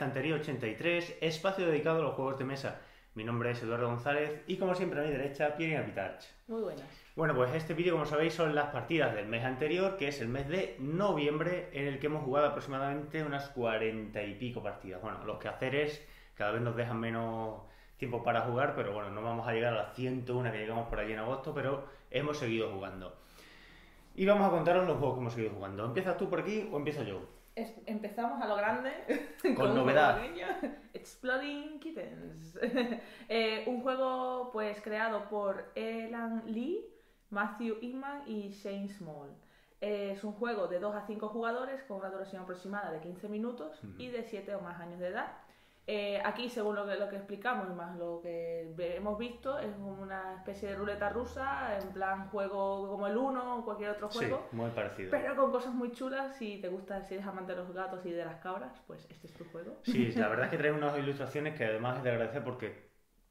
Estantería 83, espacio dedicado a los juegos de mesa. Mi nombre es Eduardo González y como siempre a mi derecha, Pierre Armitage. Muy buenas. Bueno, pues este vídeo, como sabéis, son las partidas del mes anterior, que es el mes de noviembre, en el que hemos jugado aproximadamente unas 40 y pico partidas. Bueno, los quehaceres cada vez nos dejan menos tiempo para jugar, pero bueno, no vamos a llegar a las 101 que llegamos por allí en agosto, pero hemos seguido jugando. Y vamos a contaros los juegos que hemos seguido jugando. ¿Empiezas tú por aquí o empiezo yo? Empezamos a lo grande. Con novedad. Exploding Kittens. Un juego pues creado por Elan Lee, Matthew Inman y Shane Small. Es un juego de 2 a 5 jugadores con una duración aproximada de 15 minutos y de 7 o más años de edad. Aquí, según lo que explicamos y más lo que hemos visto, es una especie de ruleta rusa, en plan juego como el Uno o cualquier otro juego. Sí, muy parecido. Pero con cosas muy chulas. Si te gusta, si eres amante de los gatos y de las cabras, pues este es tu juego. Sí, la verdad es que trae unas ilustraciones que además es de agradecer porque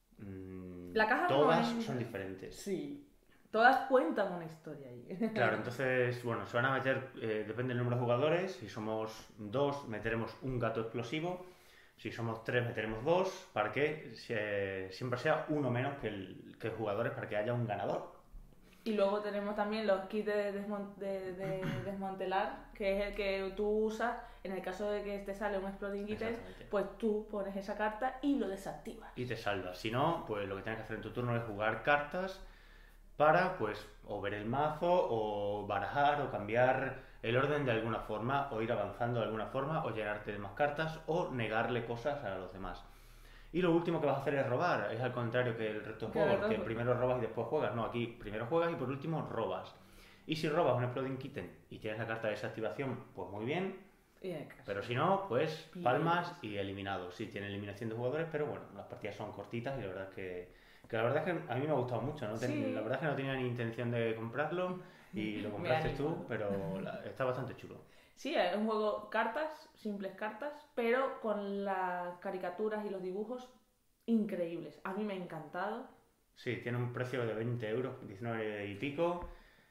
la caja todas son diferentes. Sí. Todas cuentan una historia ahí. Claro, entonces, bueno, se van a meter, depende del número de jugadores. Si somos 2, meteremos un gato explosivo. Si somos 3, meteremos 2, para que siempre sea uno menos que jugadores, para que haya un ganador. Y luego tenemos también los kits de desmantelar, que es el que tú usas en el caso de que te sale un Exploding Kittens, pues tú pones esa carta y lo desactivas. Y te salvas. Si no, pues lo que tienes que hacer en tu turno es jugar cartas para, pues, o ver el mazo, o barajar, o cambiar el orden de alguna forma, o ir avanzando de alguna forma, o llenarte de más cartas, o negarle cosas a los demás. Y lo último que vas a hacer es robar, es al contrario que el resto de juegos, que primero robas y después juegas. No, aquí primero juegas y por último robas. Y si robas un Exploding Kitten y tienes la carta de desactivación, pues muy bien. Pero si no, pues palmas y eliminado. Sí, tiene eliminación de jugadores, pero bueno, las partidas son cortitas y la verdad es que la verdad es que a mí me ha gustado mucho, ¿no? Sí. La verdad es que no tenía ni intención de comprarlo y lo compraste tú, pero está bastante chulo. Sí, es un juego cartas, simples cartas, pero con las caricaturas y los dibujos increíbles. A mí me ha encantado. Sí, tiene un precio de 20 euros, 19 y pico.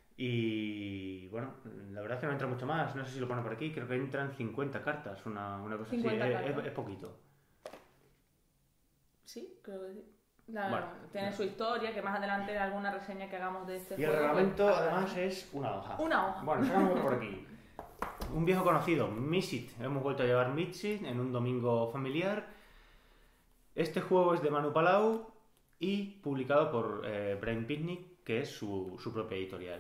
Y bueno, la verdad es que no entra mucho más, no sé si lo pone por aquí, creo que entran 50 cartas, una cosa 50 así, cartas. Es poquito. Sí, creo que sí. Bueno, tiene su historia, que más adelante en alguna reseña que hagamos de este y juego. el reglamento pues, además es una hoja. Una hoja. Bueno, sacamos por aquí. Un viejo conocido, Mixit. Hemos vuelto a llevar Mixit en un domingo familiar. Este juego es de Manu Palau y publicado por Brain Picnic, que es su propia editorial.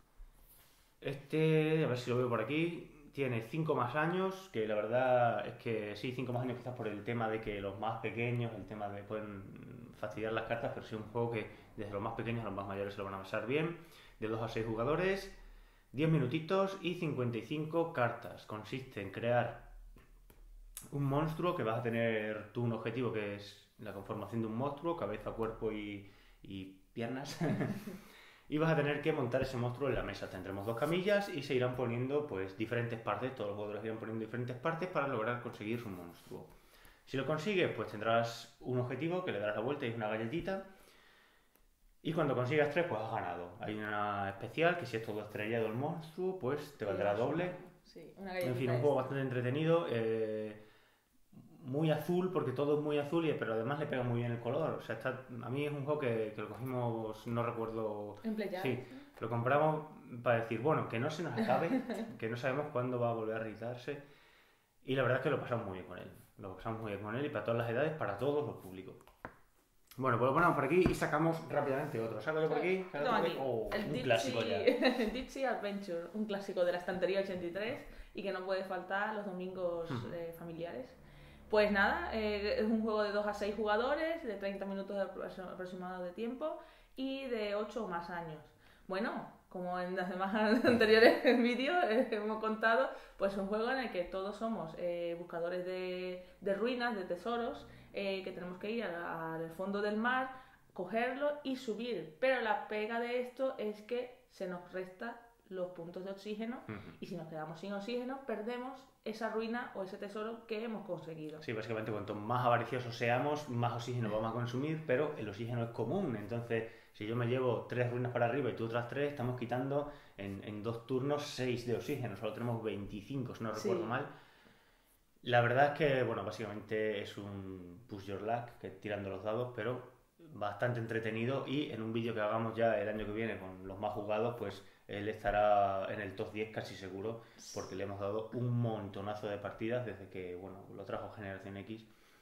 Este, a ver si lo veo por aquí, tiene 5 más años, que la verdad es que sí, 5 más años quizás por el tema de que los más pequeños, el tema de pueden fastidiar las cartas, pero sí un juego que desde los más pequeños a los más mayores se lo van a pasar bien, de 2 a 6 jugadores, 10 minutitos y 55 cartas. Consiste en crear un monstruo que vas a tener tú un objetivo que es la conformación de un monstruo, cabeza, cuerpo y piernas. Y vas a tener que montar ese monstruo en la mesa. Tendremos 2 camillas y se irán poniendo pues diferentes partes, todos los jugadores irán poniendo diferentes partes para lograr conseguir su monstruo. Si lo consigues, pues tendrás un objetivo que le darás la vuelta y es una galletita. Y cuando consigas 3, pues has ganado. Hay una especial que si es todo estrellado el monstruo, pues te valdrá doble. Sí, una galletita. En fin, un juego bastante entretenido. Muy azul, porque todo es muy azul, pero además le pega muy bien el color. O sea, a mí es un juego que lo cogimos, no recuerdo. En Play. Sí, lo compramos para decir, bueno, que no se nos acabe, que no sabemos cuándo va a volver a reeditarse. Y la verdad es que lo pasamos muy bien con él. Lo pasamos muy bien con él y para todas las edades, para todos los públicos. Bueno, pues lo ponemos por aquí y sacamos rápidamente otro. Sácalo por aquí. Oh, un clásico ya. Dixie Adventure, un clásico de la estantería 83 y que no puede faltar los domingos familiares. Pues nada, es un juego de 2 a 6 jugadores, de 30 minutos aproximados de tiempo y de 8 o más años. Bueno, como en los demás anteriores vídeos hemos contado, pues es un juego en el que todos somos buscadores de ruinas, de tesoros, que tenemos que ir al fondo del mar, cogerlo y subir. Pero la pega de esto es que se nos resta los puntos de oxígeno y si nos quedamos sin oxígeno perdemos esa ruina o ese tesoro que hemos conseguido. Sí, básicamente cuanto más avariciosos seamos, más oxígeno vamos a consumir, pero el oxígeno es común, entonces si yo me llevo 3 ruinas para arriba y tú otras 3, estamos quitando en 2 turnos 6 de oxígeno, solo tenemos 25 si no recuerdo mal. La verdad es que, bueno, básicamente es un push your luck, que tirando los dados, pero bastante entretenido y en un vídeo que hagamos ya el año que viene con los más jugados, pues él estará en el top 10 casi seguro, porque le hemos dado un montonazo de partidas desde que, bueno, lo trajo Generación X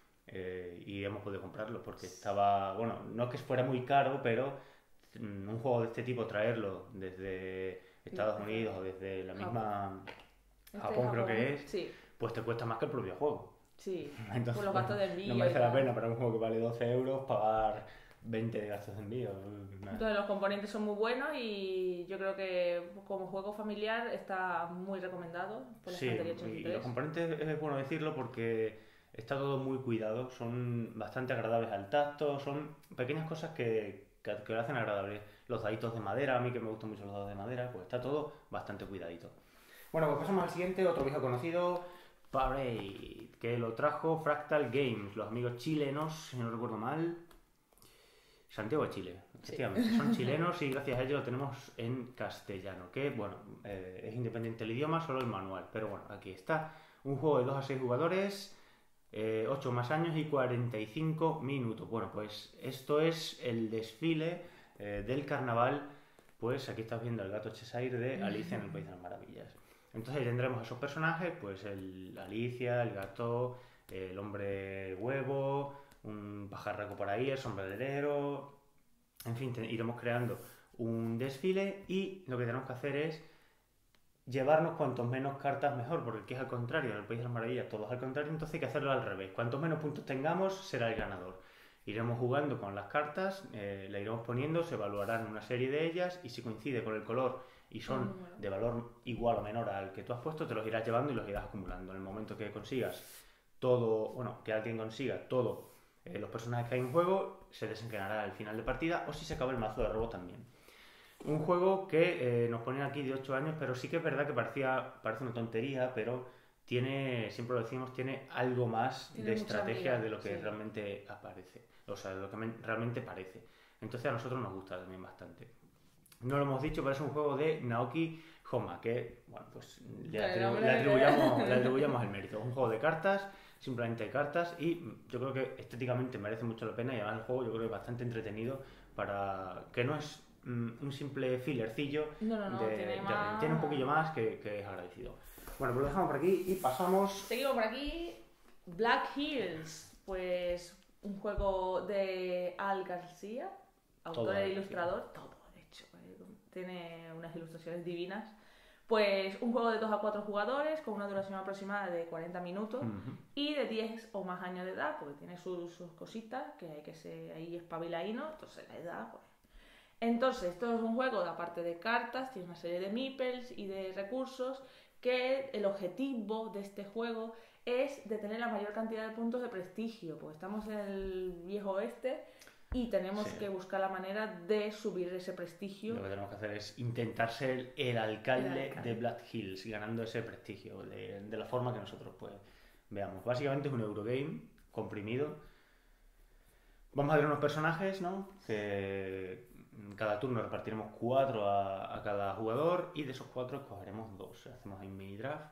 y hemos podido comprarlo porque estaba, bueno, no que fuera muy caro, pero un juego de este tipo traerlo desde Sí, Estados Unidos o desde la Japón. misma Este Japón creo que Japón, es, sí, pues te cuesta más que el propio juego. sí. Por Entonces, los bueno, gastos de no envío y merece la tal. pena para un juego que vale 12 euros pagar 20 de gastos de envío. Nah. Entonces los componentes son muy buenos y yo creo que como juego familiar está muy recomendado por la Sí, estantería y los 83. componentes es bueno decirlo porque está todo muy cuidado, son bastante agradables al tacto, son pequeñas cosas que lo hacen agradable. Los daditos de madera, a mí que me gustan mucho los dados de madera, pues está todo bastante cuidadito. Bueno, pues pasamos al siguiente, otro viejo conocido, Parade, que lo trajo Fractal Games, los amigos chilenos, si no recuerdo mal. Santiago de Chile, Sí. efectivamente. Son chilenos y gracias a ello lo tenemos en castellano, que bueno, es independiente el idioma, solo el manual. Pero bueno, aquí está. Un juego de 2 a 6 jugadores, 8 más años y 45 minutos. Bueno, pues esto es el desfile del carnaval. Pues aquí estás viendo el gato Cheshire de Alicia en el País de las Maravillas. Entonces ahí tendremos esos personajes, pues el Alicia, el gato, el hombre huevo, un pajarraco por ahí, el sombrerero, en fin, iremos creando un desfile y lo que tenemos que hacer es llevarnos cuantos menos cartas mejor, porque aquí es al contrario, en el País de las Maravillas todo es al contrario, entonces hay que hacerlo al revés. Cuantos menos puntos tengamos, será el ganador. Iremos jugando con las cartas, la iremos poniendo, se evaluarán una serie de ellas y si coincide con el color y son de valor igual o menor al que tú has puesto, te los irás llevando y los irás acumulando. En el momento que consigas todo, bueno, que alguien consiga todo los personajes que hay en juego, se desencadenará al final de partida o si se acaba el mazo de robo también. Un juego que nos ponen aquí de 8 años, pero sí que es verdad que parece una tontería, pero tiene, siempre lo decimos, tiene algo más Tiene de mucha estrategia amiga, de lo que sí. realmente aparece, o sea, de lo que realmente parece. Entonces a nosotros nos gusta también bastante. No lo hemos dicho, pero es un juego de Naoki Homa, que, bueno, pues le atribuyamos el mérito. Es un juego de cartas, simplemente de cartas, y yo creo que estéticamente merece mucho la pena y además el juego yo creo que es bastante entretenido para que no es un simple fillercillo No, tiene tiene un poquillo más. más que es agradecido. Bueno, pues lo dejamos por aquí y pasamos. Seguimos por aquí. Black Hills, pues un juego de Al García, Todo autor Al e García. ilustrador, todo de hecho, tiene unas ilustraciones divinas. Pues un juego de 2 a 4 jugadores con una duración aproximada de 40 minutos y de 10 o más años de edad, porque tiene sus cositas que hay que ser ahí espabiladino, entonces la edad, pues. Entonces, esto es un juego, aparte de cartas, tiene una serie de meeples y de recursos que el objetivo de este juego es de tener la mayor cantidad de puntos de prestigio, porque estamos en el viejo oeste y tenemos Sí. que buscar la manera de subir ese prestigio. Lo que tenemos que hacer es intentar ser el alcalde, El alcalde. de Black Hills, ganando ese prestigio de la forma que nosotros pues veamos. Básicamente es un Eurogame comprimido. Vamos a ver unos personajes, ¿no? Que cada turno repartiremos 4 a cada jugador y de esos 4 escogeremos 2. Hacemos ahí un mini draft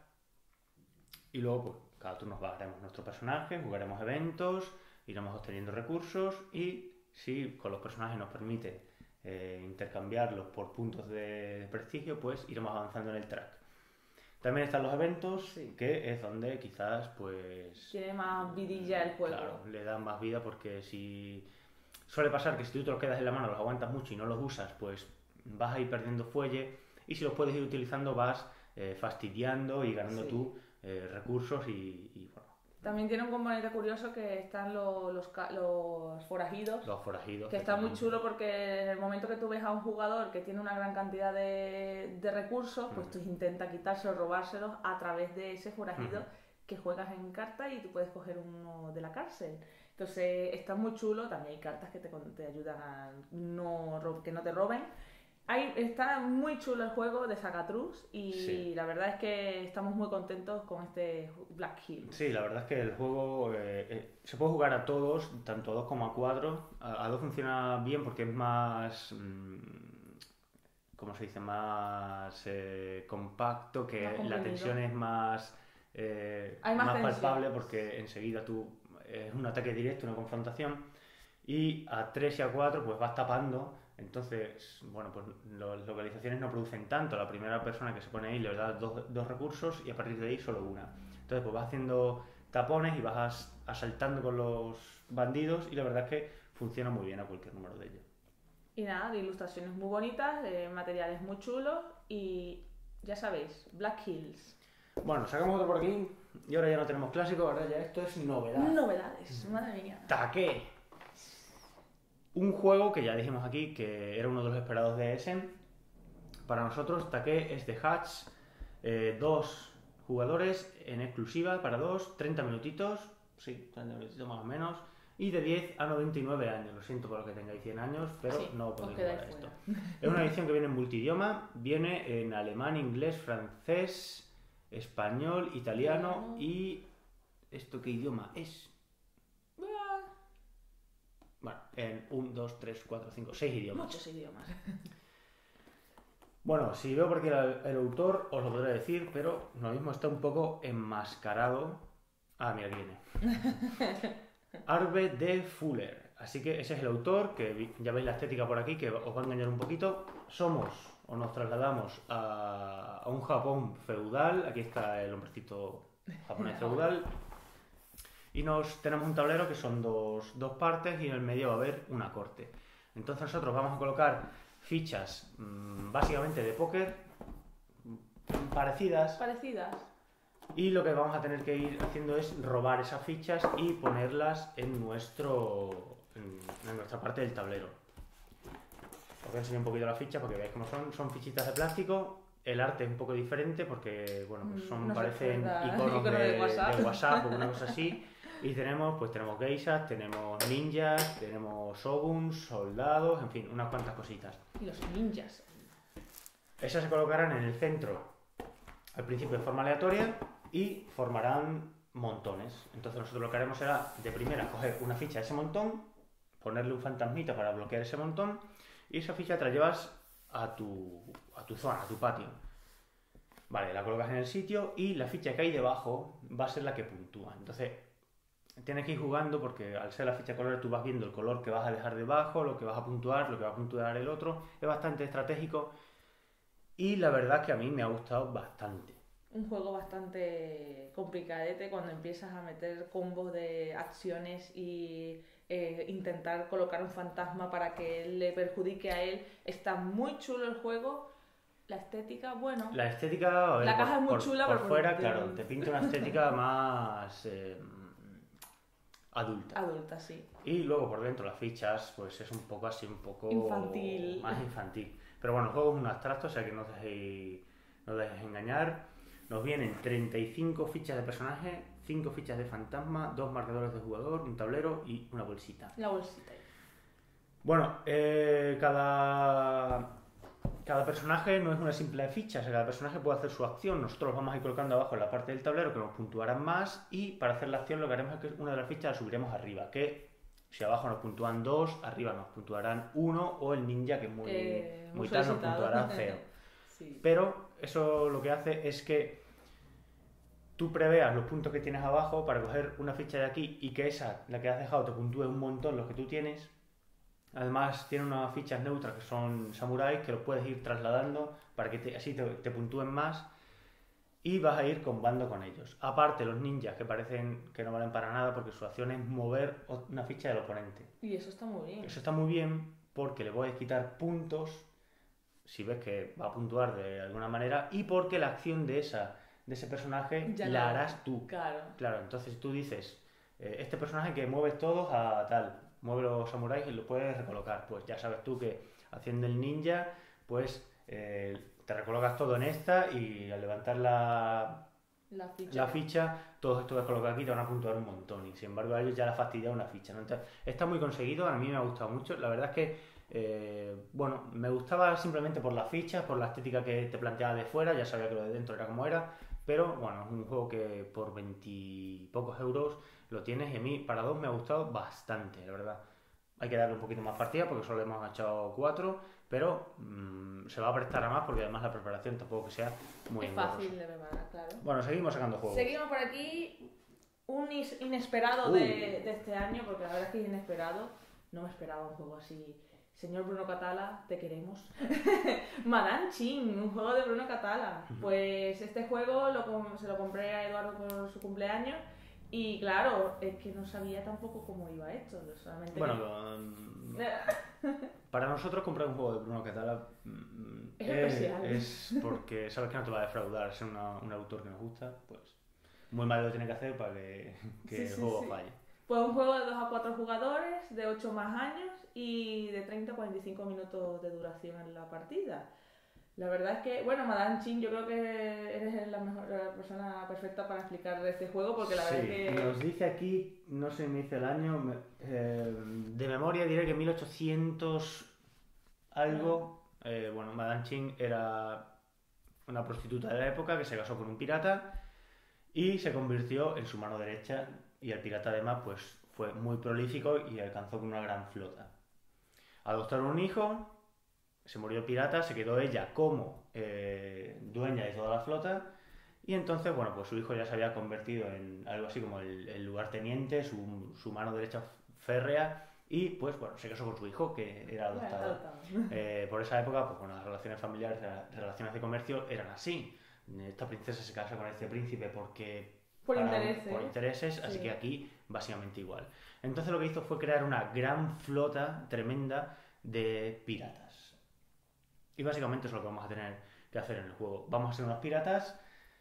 y luego pues cada turno bajaremos nuestro personaje, jugaremos eventos, iremos obteniendo recursos y si con los personajes nos permite intercambiarlos por puntos de prestigio, pues iremos avanzando en el track. También están los eventos, Sí. que es donde quizás pues Tiene más vidilla el juego. claro, le dan más vida porque si suele pasar que si tú te los quedas en la mano, los aguantas mucho y no los usas, pues vas a ir perdiendo fuelle y si los puedes ir utilizando vas fastidiando y ganando Sí. tú recursos y bueno, También tiene un componente curioso que están los forajidos, los forajidos. que está muy efectivamente. chulo porque en el momento que tú ves a un jugador que tiene una gran cantidad de recursos, pues tú intentas quitárselos, robárselos a través de ese forajido que juegas en carta y tú puedes coger uno de la cárcel. Entonces está muy chulo, también hay cartas que te ayudan a que no te roben. Está muy chulo el juego de Sagatrus y Sí. la verdad es que estamos muy contentos con este Black Hill. Sí, la verdad es que el juego se puede jugar a todos, tanto a 2 como a 4. A 2 funciona bien porque es más, ¿cómo se dice? Más compacto, que Más la comprimido. tensión es más Hay más tensión. palpable porque enseguida es un ataque directo, una confrontación, y a 3 y a 4 pues vas tapando. Entonces, bueno, pues las localizaciones no producen tanto. La primera persona que se pone ahí le da dos recursos y a partir de ahí solo una. Entonces, pues vas haciendo tapones y vas asaltando con los bandidos y la verdad es que funciona muy bien a cualquier número de ellos. Y nada, de ilustraciones muy bonitas, de materiales muy chulos y ya sabéis, Black Hills. Bueno, sacamos otro por aquí y ahora ya no tenemos clásico, ahora ya esto es novedad. Novedades, madre mía. Take. Un juego que ya dijimos aquí que era uno de los esperados de Essen. Para nosotros, Take es de Hatch, 2 jugadores en exclusiva para 2, 30 minutitos, sí, 30 minutitos más o menos, y de 10 a 99 años. Lo siento por lo que tengáis 100 años, pero Sí, no os podéis quedáis jugar a esto. fuera. Es una edición que viene en multidioma, viene en alemán, inglés, francés, español, italiano y... ¿Esto qué idioma es? Bueno, en 1, 2, 3, 4, 5, 6 idiomas. Muchos idiomas. Bueno, si veo por aquí el autor, os lo podré decir, pero lo mismo está un poco enmascarado. Ah, mira, aquí viene. Arve de Fuller. Así que ese es el autor, que ya veis la estética por aquí, que os va a engañar un poquito. Nos trasladamos a un Japón feudal. Aquí está el hombrecito japonés feudal. Y tenemos un tablero que son dos partes y en el medio va a haber una corte. Entonces nosotros vamos a colocar fichas básicamente de póker parecidas. Y lo que vamos a tener que ir haciendo es robar esas fichas y ponerlas en nuestra parte del tablero. Os voy a enseñar un poquito las fichas porque veáis cómo son fichitas de plástico. El arte es un poco diferente porque bueno, pues parecen iconos de WhatsApp o una cosa así. Y tenemos geishas, tenemos ninjas, tenemos shoguns, soldados, en fin, unas cuantas cositas. Y los ninjas. Esas se colocarán en el centro al principio de forma aleatoria y formarán montones. Entonces nosotros lo que haremos será, de primera, coger una ficha de ese montón, ponerle un fantasmita para bloquear ese montón y esa ficha te la llevas a tu zona, a tu patio. Vale, la colocas en el sitio y la ficha que hay debajo va a ser la que puntúa. Entonces tienes que ir jugando porque al ser la ficha de colores tú vas viendo el color que vas a dejar debajo, lo que vas a puntuar, lo que va a puntuar el otro. Es bastante estratégico y la verdad es que a mí me ha gustado bastante. Un juego bastante complicadete cuando empiezas a meter combos de acciones y intentar colocar un fantasma para que le perjudique a él. Está muy chulo el juego. La estética, bueno. La estética, a ver, la caja es muy chula, por pero fuera, claro, te pinta una estética más adulta. Adulta, sí. Y luego por dentro las fichas, pues es un poco así, un poco infantil. Más infantil. Pero bueno, el juego es un abstracto, o sea que no os dejéis engañar. Nos vienen 35 fichas de personaje, 5 fichas de fantasma, 2 marcadores de jugador, un tablero y una bolsita. La bolsita. Bueno, cada personaje no es una simple ficha, o sea, cada personaje puede hacer su acción. Nosotros los vamos a ir colocando abajo en la parte del tablero que nos puntuarán más y para hacer la acción lo que haremos es que una de las fichas la subiremos arriba, que si abajo nos puntúan 2, arriba nos puntuarán 1 o el ninja que es muy tal nos puntuará 0. Sí. Pero eso lo que hace es que tú preveas los puntos que tienes abajo para coger una ficha de aquí y que esa, la que has dejado, te puntúe un montón los que tú tienes. Además tiene unas fichas neutras que son samuráis que los puedes ir trasladando para que así te puntúen más y vas a ir combando con ellos. Aparte los ninjas que parecen que no valen para nada porque su acción es mover una ficha del oponente. Y eso está muy bien. Eso está muy bien porque le voy a quitar puntos si ves que va a puntuar de alguna manera y porque la acción de ese personaje ya la harás tú. Claro, entonces tú dices, este personaje que mueves todos a tal, mueve los samuráis y lo puedes recolocar. Pues ya sabes tú que haciendo el ninja, pues te recolocas todo en esta y al levantar la ficha, todos estos que colocas aquí te van a puntuar un montón y sin embargo a ellos ya les ha fastidiado una ficha, ¿no? Entonces, está muy conseguido, a mí me ha gustado mucho. La verdad es que, bueno, me gustaba simplemente por las fichas, por la estética que te planteaba de fuera, ya sabía que lo de dentro era como era, pero bueno, es un juego que por 20 y pocos euros lo tienes y a mí para 2 me ha gustado bastante, la verdad. Hay que darle un poquito más partida porque solo hemos echado 4, pero se va a prestar a más porque además la preparación tampoco que sea muy Es engorrosa. fácil de preparar, claro. Bueno, seguimos sacando juegos. Seguimos por aquí. Un inesperado de este año, porque la verdad es que es inesperado. No me esperaba un juego así. Señor Bruno Catala, te queremos. Madame Ching, un juego de Bruno Catala. Pues este juego se lo compré a Eduardo por su cumpleaños. Y claro, es que no sabía tampoco cómo iba esto. Solamente Bueno, para nosotros comprar un juego de Bruno Catala Es especial. es porque sabes que no te va a defraudar, es un autor que nos gusta, pues muy mal lo tiene que hacer para que Sí, el sí, juego sí. falle. Pues un juego de 2 a 4 jugadores, de 8 más años y de 30 a 45 minutos de duración en la partida. La verdad es que, bueno, Madame Ching, yo creo que eres la persona perfecta para explicar de este juego, porque la verdad es que... Nos dice aquí, no sé, me dice el año, de memoria diré que 1800 algo. Bueno, Madame Ching era una prostituta de la época que se casó con un pirata y se convirtió en su mano derecha, y el pirata además pues fue muy prolífico y alcanzó con una gran flota. Adoptaron un hijo, se murió el pirata, se quedó ella como dueña de toda la flota, y entonces, bueno, pues su hijo ya se había convertido en algo así como el lugarteniente, su mano derecha férrea, y pues bueno, se casó con su hijo que era adoptado. Por esa época, pues bueno, las relaciones familiares, las relaciones de comercio eran así. Esta princesa se casa con este príncipe porque Por intereses. así Sí. que aquí básicamente igual. Entonces lo que hizo fue crear una gran flota tremenda de piratas. Y básicamente eso es lo que vamos a tener que hacer en el juego. Vamos a ser unos piratas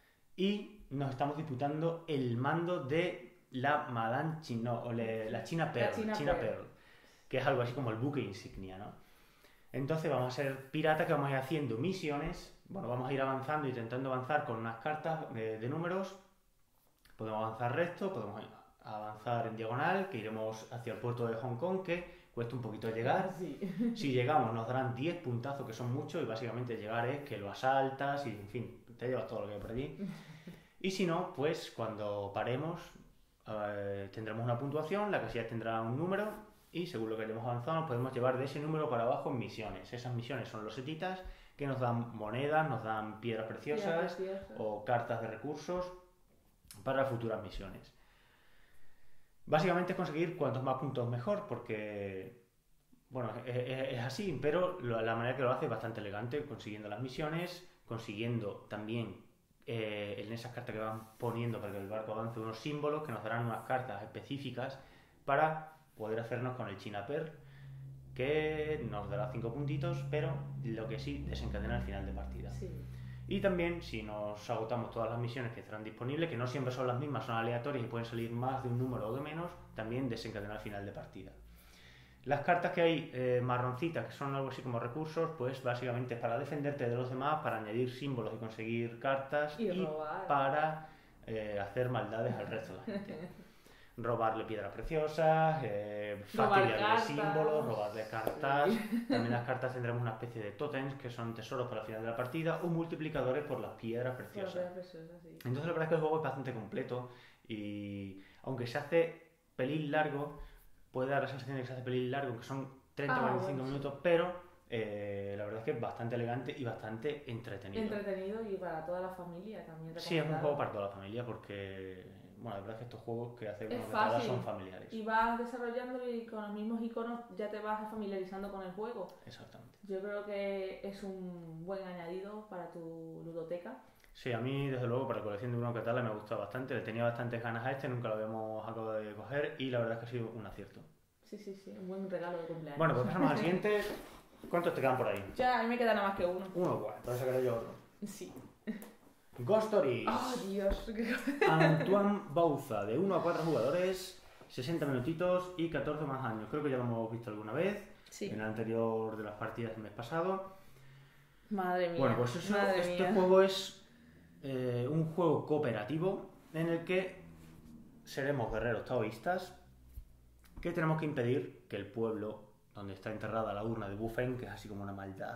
y nos estamos disputando el mando de la Madame Ching, la China Pearl, Pearl, que es algo así como el buque insignia, ¿no? Entonces vamos a ser piratas que vamos a ir haciendo misiones. Bueno, vamos a ir avanzando, intentando avanzar con unas cartas de números. Podemos avanzar recto, podemos avanzar en diagonal, que iremos hacia el puerto de Hong Kong, que cuesta un poquito llegar. Sí. Si llegamos nos darán 10 puntazos, que son muchos, y básicamente llegar es que lo asaltas y, en fin, te llevas todo lo que hay por allí. Y si no, pues cuando paremos tendremos una puntuación, la casilla tendrá un número, y según lo que hayamos avanzado nos podemos llevar de ese número para abajo en misiones. Esas misiones son los setitas que nos dan monedas, nos dan piedras preciosas o cartas de recursos para futuras misiones. Básicamente es conseguir cuantos más puntos mejor, porque bueno, es así, pero la manera que lo hace es bastante elegante, consiguiendo las misiones, consiguiendo también en esas cartas que van poniendo para que el barco avance unos símbolos que nos darán unas cartas específicas para poder hacernos con el China Pearl, que nos dará 5 puntitos, pero lo que sí desencadena al final de partida. Sí. Y también, si nos agotamos todas las misiones que estarán disponibles, que no siempre son las mismas, son aleatorias y pueden salir más de un número o de menos, también desencadena al final de partida. Las cartas que hay marroncitas, que son algo así como recursos, pues básicamente es para defenderte de los demás, para añadir símbolos y conseguir cartas, y para hacer maldades al resto de la gente. Robarle piedras preciosas, fastidiarle símbolos, robarle cartas. Sí. También las cartas tendremos una especie de tótems que son tesoros para el final de la partida o multiplicadores por las piedras preciosas. Sí. Entonces la verdad es que el juego es bastante completo, y aunque se hace pelín largo, puede dar la sensación de que se hace pelín largo, que son 30-45 minutos, pero la verdad es que es bastante elegante y bastante entretenido. Entretenido, y para toda la familia también. Sí, es un juego para toda la familia porque... Bueno, la verdad es que estos juegos que hace es fácil, son familiares. Y vas desarrollando y con los mismos iconos ya te vas familiarizando con el juego. Exactamente. Yo creo que es un buen añadido para tu ludoteca. Sí, a mí desde luego para la colección de Bruno Catala me ha gustado bastante. Le tenía bastantes ganas a este, nunca lo habíamos acabado de coger y la verdad es que ha sido un acierto. Sí, un buen regalo de cumpleaños. Bueno, pues pasamos al siguiente. ¿Cuántos te quedan por ahí? Ya, a mí me queda nada más que uno. Uno, bueno, entonces sacaré yo otro. Sí. Ghost Stories. ¡Oh, Dios! Antoine Bauza, de 1 a 4 jugadores, 60 minutitos y 14 más años. Creo que ya lo hemos visto alguna vez, en el anterior de las partidas del mes pasado. Madre mía. Bueno, pues eso, este juego es un juego cooperativo en el que seremos guerreros taoístas que tenemos que impedir que el pueblo donde está enterrada la urna de Bufeng, que es así como una maldad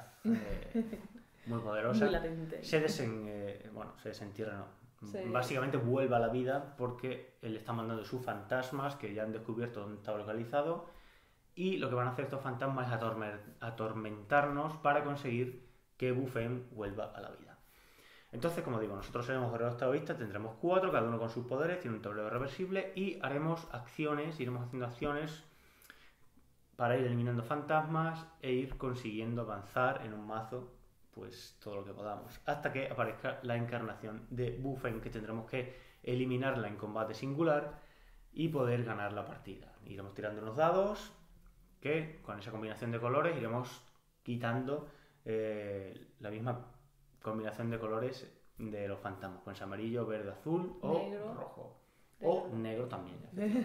muy poderosa, se desentierra, no. Sí. Básicamente vuelve a la vida porque él está mandando sus fantasmas que ya han descubierto dónde está localizado, y lo que van a hacer estos fantasmas es atormentarnos para conseguir que Bufen vuelva a la vida. Entonces, como digo, nosotros seremos guerreros taoístas, tendremos 4, cada uno con sus poderes, tiene un tablero reversible y haremos acciones, iremos haciendo acciones para ir eliminando fantasmas e ir consiguiendo avanzar en un mazo, pues todo lo que podamos, hasta que aparezca la encarnación de Bufen, que tendremos que eliminarla en combate singular y poder ganar la partida. Iremos tirando unos dados que con esa combinación de colores iremos quitando la misma combinación de colores de los fantasmas, con ese amarillo, verde, azul o Negro. rojo. O negro también.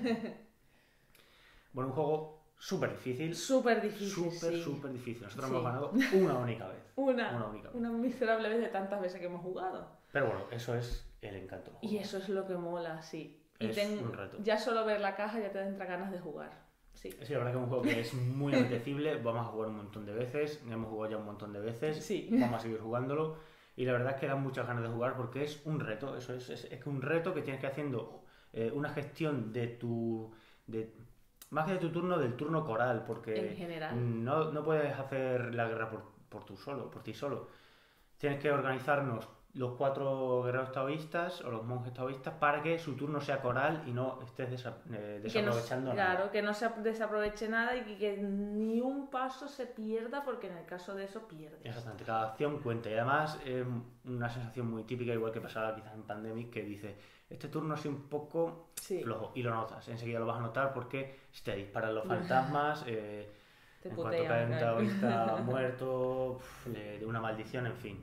Bueno, un juego súper difícil. Súper difícil. Súper difícil. Nosotros Sí. hemos ganado una única vez. Una miserable vez de tantas veces que hemos jugado. Pero bueno, eso es el encanto del juego. Y eso es lo que mola, sí. Es un reto. Ya solo ver la caja ya te entra ganas de jugar. Sí. Sí, la verdad que es un juego que es muy apetecible. Vamos a jugar un montón de veces. Hemos jugado ya un montón de veces. Sí. Vamos a seguir jugándolo. Y la verdad es que da muchas ganas de jugar porque es un reto. Eso es que un reto que tienes que ir haciendo una gestión de tu... más que de tu turno, del turno coral. Porque En general. no puedes hacer la guerra por ti solo. Tienes que organizarnos los 4 guerreros taoístas o los monjes taoístas para que su turno sea coral y no estés desaprovechando nada. Claro, que no se desaproveche nada y que ni un paso se pierda, porque en el caso de eso pierdes. Exactamente, cada acción cuenta y además es una sensación muy típica, igual que pasaba quizás en Pandemic, que dice, este turno ha sido un poco flojo y lo notas, enseguida lo vas a notar porque se te disparan los fantasmas, en cuanto cae un taoísta muerto, de una maldición, en fin,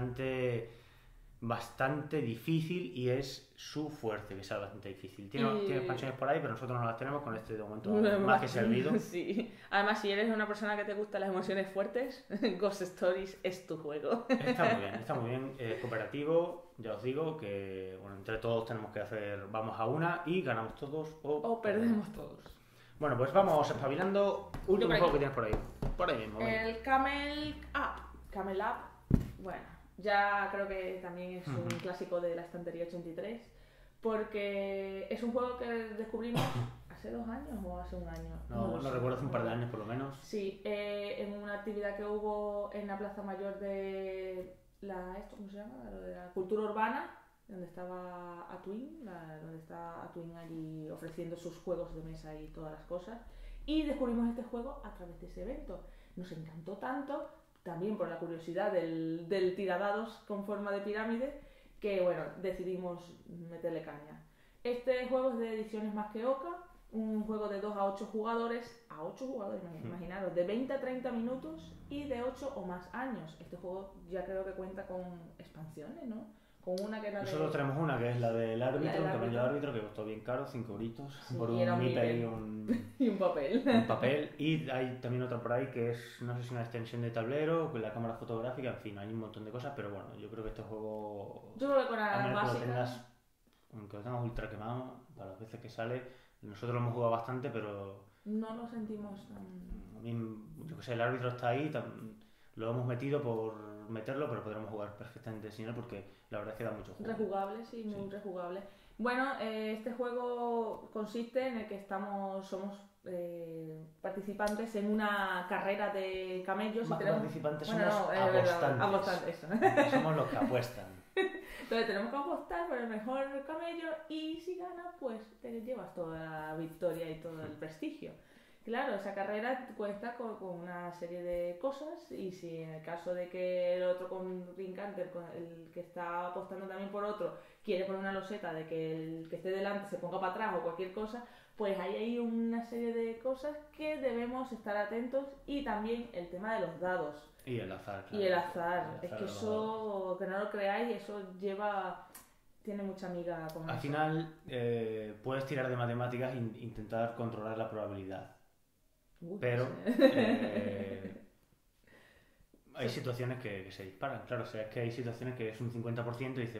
bastante difícil y es su fuerte, que sea bastante difícil. Tiene expansiones por ahí, pero nosotros no las tenemos con este de momento más que servido. Sí. Además, si eres una persona que te gustan las emociones fuertes, Ghost Stories es tu juego. Está muy bien, es cooperativo, ya os digo que bueno, entre todos tenemos que vamos a una y ganamos todos o perdemos todos. Bueno, pues vamos espabilando. Último juego que tienes por ahí. Por ahí mismo. El Camel Up. Bueno, ya creo que también es un clásico de la estantería 83. Porque es un juego que descubrimos hace 2 años o hace 1 año. No recuerdo, hace un par de años por lo menos. Sí, en una actividad que hubo en la Plaza Mayor de ¿cómo se llama? De la cultura urbana, donde estaba Atwin, donde está Atwin allí ofreciendo sus juegos de mesa y todas las cosas. Y descubrimos este juego a través de ese evento. Nos encantó tanto, también por la curiosidad del tiradados con forma de pirámide, que bueno, decidimos meterle caña. Este juego es de Ediciones Más que Oca, un juego de 2 a 8 jugadores, imaginaros, de 20 a 30 minutos y de 8 o más años. Este juego ya creo que cuenta con expansiones, ¿no? Con una que era Nosotros tenemos una que es la del árbitro, un caballo árbitro que costó bien caro, 5 euritos, por un MIPE y un papel. Un papel. Y hay también otra por ahí que es, no sé si una extensión de tablero, con la cámara fotográfica, en fin, hay un montón de cosas, pero bueno, yo creo que este juego... Yo creo que con la básica... Aunque lo tengas ultra quemado, para las veces que sale, nosotros lo hemos jugado bastante, pero... No lo sentimos tan... A mí, yo que sé, el árbitro está ahí, lo hemos metido por meterlo, pero podremos jugar perfectamente sin él porque la verdad es que da mucho juego. Rejugable, sí, muy rejugable. Bueno, este juego consiste en el que somos participantes en una carrera de camellos. Más y que participantes, somos apostantes. Somos los que apuestan. Entonces tenemos que apostar por el mejor camello y si ganas, pues te llevas toda la victoria y todo el prestigio. Claro, esa carrera cuesta con una serie de cosas y si en el caso de que el otro contrincante, el que está apostando también por otro, quiere poner una loseta de que el que esté delante se ponga para atrás o cualquier cosa, pues hay ahí una serie de cosas que debemos estar atentos y también el tema de los dados. Y el azar. Claro. Y el azar. Es que eso, que no lo creáis, eso tiene mucha amiga con eso. Al final puedes tirar de matemáticas e intentar controlar la probabilidad. Pero hay situaciones que se disparan, claro, o sea, es que hay situaciones que es un 50% y dice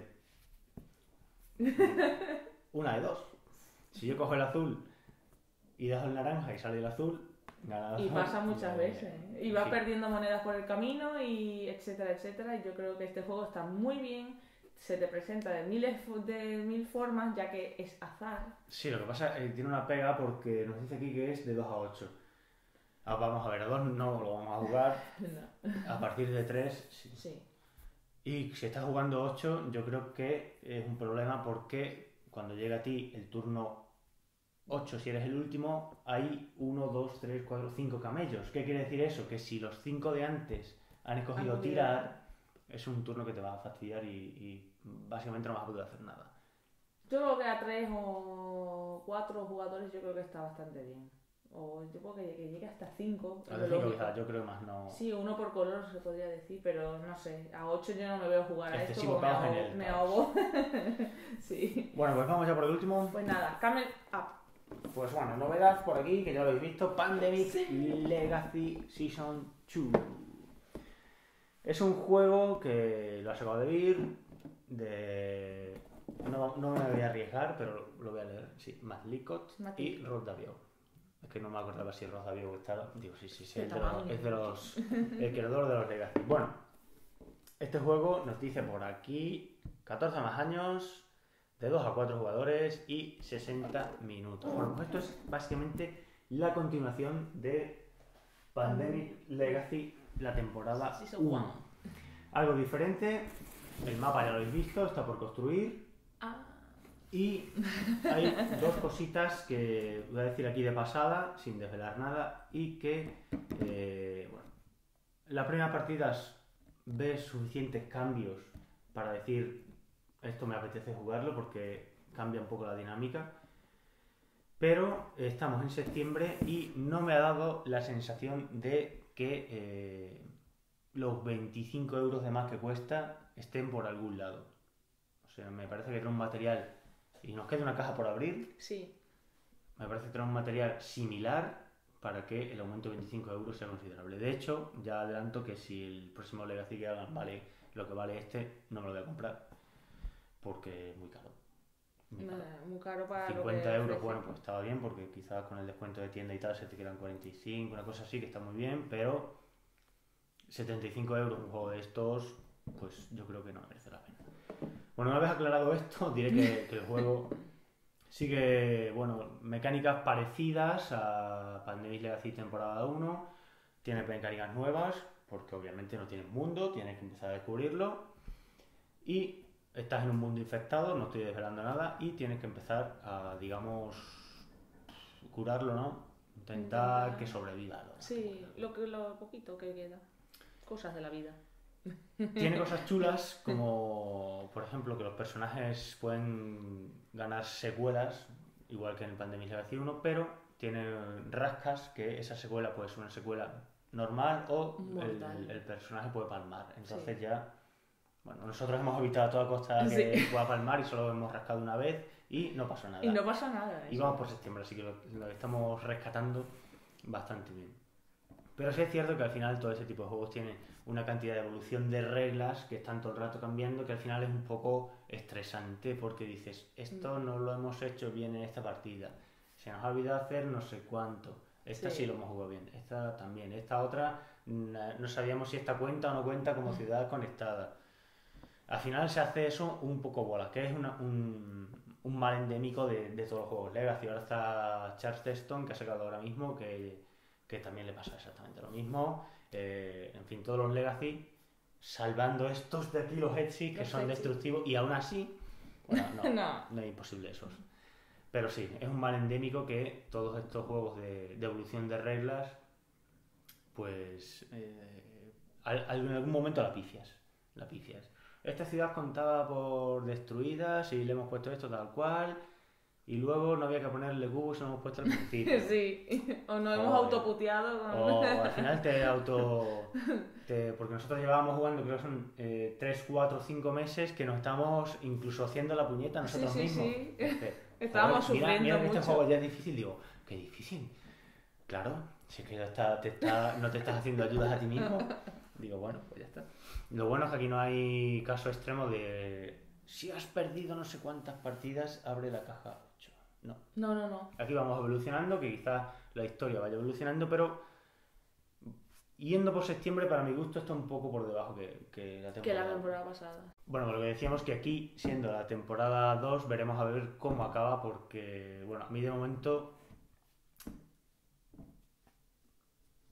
una de dos. Si yo cojo el azul y dejo el naranja y sale el azul, gana. Y pasa muchas veces. Y va perdiendo monedas por el camino y etcétera, etcétera. Y yo creo que este juego está muy bien. Se te presenta de mil formas, ya que es azar. Sí, lo que pasa es que tiene una pega porque nos dice aquí que es de 2 a 8. Vamos a ver, a 2 no lo vamos a jugar. No. A partir de 3 sí. Sí. Y si estás jugando 8, yo creo que es un problema porque cuando llega a ti el turno 8, si eres el último, hay 1, 2, 3, 4, 5 camellos. ¿Qué quiere decir eso? Que si los 5 de antes han escogido tirar, es un turno que te va a fastidiar y básicamente no vas a poder hacer nada. Yo creo que a 3 o 4 jugadores yo creo que está bastante bien. O yo creo que llegue hasta 5. Hasta 5 quizás, yo creo más no. Sí, uno por color se podría decir, pero no sé. A 8 yo no me veo jugar a esto. Excesivo caos en el me caos. ahogo. Sí. Bueno, pues vamos ya por el último. Pues nada, Camel Up. Pues bueno, novedad por aquí, que ya lo habéis visto, Pandemic Legacy Season 2. Es un juego que lo ha sacado de Vir, no me voy a arriesgar, pero lo voy a leer. Sí, Mazlicot y Rod Davio. Es que no me acordaba si Rod Davio estaba. Digo, sí, es de los el creador de los Legacy. Bueno, este juego nos dice por aquí 14 más años, de 2 a 4 jugadores y 60 minutos. Bueno, pues esto es básicamente la continuación de Pandemic Legacy, la temporada 1. Algo diferente, el mapa ya lo habéis visto, está por construir. Y hay 2 cositas que voy a decir aquí de pasada, sin desvelar nada, y que, bueno, las primeras partidas ves suficientes cambios para decir esto me apetece jugarlo porque cambia un poco la dinámica, pero estamos en septiembre y no me ha dado la sensación de que los 25 euros de más que cuesta estén por algún lado. O sea, me parece que trae un material y nos queda una caja por abrir. Sí. Me parece que trae un material similar para que el aumento de 25 euros sea considerable. De hecho, ya adelanto que si el próximo Legacy que hagan vale lo que vale este, no me lo voy a comprar porque es muy caro. Muy caro para 50 euros, bueno, pues estaba bien porque quizás con el descuento de tienda y tal se te quedan 45, una cosa así que está muy bien, pero 75 euros un juego de estos, pues yo creo que no merece la pena. Bueno, una vez aclarado esto, diré que el juego sigue, bueno, mecánicas parecidas a Pandemic Legacy temporada 1, tiene mecánicas nuevas, porque obviamente no tienes mundo, tienes que empezar a descubrirlo, y estás en un mundo infectado, no estoy desvelando nada, y tienes que empezar a, digamos, curarlo, ¿no? Intentar que sobreviva. Sí, lo poquito que queda. Cosas de la vida. Tiene cosas chulas como, por ejemplo, que los personajes pueden ganar secuelas, igual que en el Pandemic Legacy 1, pero tiene rascas que esa secuela puede ser una secuela normal o el personaje puede palmar. Entonces ya, bueno, nosotros hemos evitado a toda costa que pueda palmar y solo hemos rascado una vez y no pasó nada. Y no pasa nada. Y vamos por septiembre, así que lo estamos rescatando bastante bien. Pero sí es cierto que al final todo ese tipo de juegos tienen una cantidad de evolución de reglas que están todo el rato cambiando, que al final es un poco estresante porque dices, esto no lo hemos hecho bien en esta partida, se nos ha olvidado hacer no sé cuánto, esta sí lo hemos jugado bien, esta también, esta otra no sabíamos si esta cuenta o no cuenta como ciudad conectada. Al final se hace eso un poco bola, que es un mal endémico de todos los juegos Legacy. Ahora está Charterstone, que ha sacado ahora mismo, que también le pasa exactamente lo mismo. En fin, todos los Legacy, salvando estos de aquí, los Etsy, que son destructivos, y aún así, bueno, no es imposible esos. Pero sí, es un mal endémico que todos estos juegos de evolución de reglas, pues en algún momento la pifias. Esta ciudad contaba por destruidas y le hemos puesto esto tal cual. Y luego no había que ponerle cubos y lo hemos puesto al principio. Sí, o nos hemos autoputeado. O al final porque nosotros llevábamos jugando, creo que son 3, 4, 5 meses que nos estábamos incluso haciendo la puñeta nosotros mismos. Sí. Estábamos sufriendo mira que mucho. este juego ya es difícil. Digo, qué difícil. Claro, si es que no te estás haciendo ayudas a ti mismo. Digo, bueno, pues ya está. Lo bueno es que aquí no hay caso extremo de si has perdido no sé cuántas partidas, abre la caja 8. No. Aquí vamos evolucionando, que quizás la historia vaya evolucionando, pero yendo por septiembre, para mi gusto, está un poco por debajo que la temporada. Que la temporada pasada. Bueno, lo que decíamos que aquí, siendo la temporada 2, veremos a ver cómo acaba, porque, bueno, a mí de momento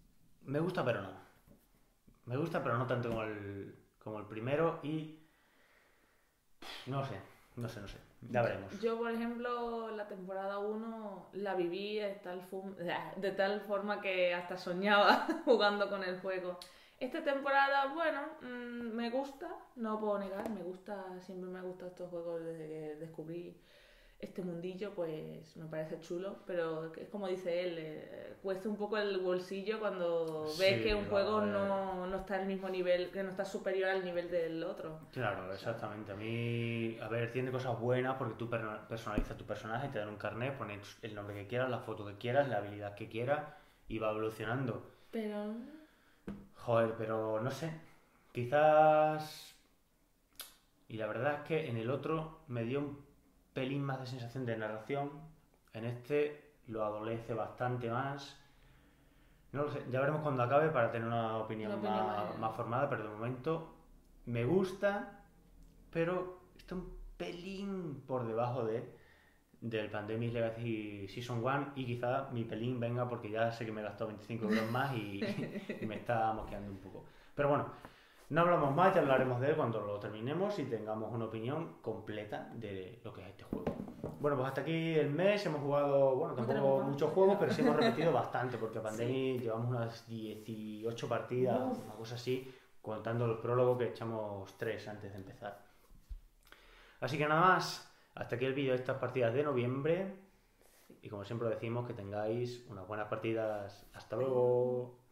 Me gusta, pero no. Me gusta, pero no tanto como el primero y... No sé. Ya veremos. Yo, por ejemplo, la temporada 1 la viví de tal forma que hasta soñaba jugando con el juego. Esta temporada, bueno, me gusta, no puedo negar, me gusta, siempre me han gustado estos juegos desde que descubrí este mundillo, pues me parece chulo, pero es como dice él, cuesta un poco el bolsillo cuando ves que un juego no está al mismo nivel, que no está superior al nivel del otro. Claro, exactamente. A mí, a ver, tiene cosas buenas porque tú personalizas tu personaje, te dan un carnet, pones el nombre que quieras, la foto que quieras, la habilidad que quieras y va evolucionando. Pero... Joder, pero no sé. Quizás... Y la verdad es que en el otro me dio un pelín más de sensación de narración. En este lo adolece bastante más. No lo sé, ya veremos cuando acabe para tener una opinión más formada, pero de momento me gusta, pero está un pelín por debajo del Pandemic Legacy Season 1 y quizá mi pelín venga porque ya sé que me he gastado 25 euros más y me está mosqueando un poco. Pero bueno, no hablamos más, ya hablaremos de él cuando lo terminemos y tengamos una opinión completa de lo que es este juego. Bueno, pues hasta aquí el mes, hemos jugado, bueno, tampoco muchos juegos, pero sí hemos repetido bastante, porque a Pandemic llevamos unas 18 partidas, una cosa así, contando el prólogo que echamos 3 antes de empezar. Así que nada más, hasta aquí el vídeo de estas partidas de noviembre, y como siempre decimos, que tengáis unas buenas partidas. Hasta luego.